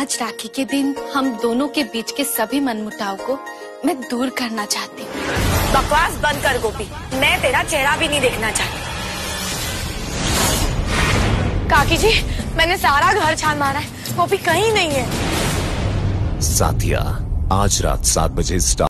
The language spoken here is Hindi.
आज राखी के दिन हम दोनों के बीच के सभी मनमुटाव को मैं दूर करना चाहती हूँ। बकवास बंद कर गोपी, मैं तेरा चेहरा भी नहीं देखना चाहती। काकी जी, मैंने सारा घर छान मारा है, गोपी कहीं नहीं है। साथिया, आज रात 7 बजे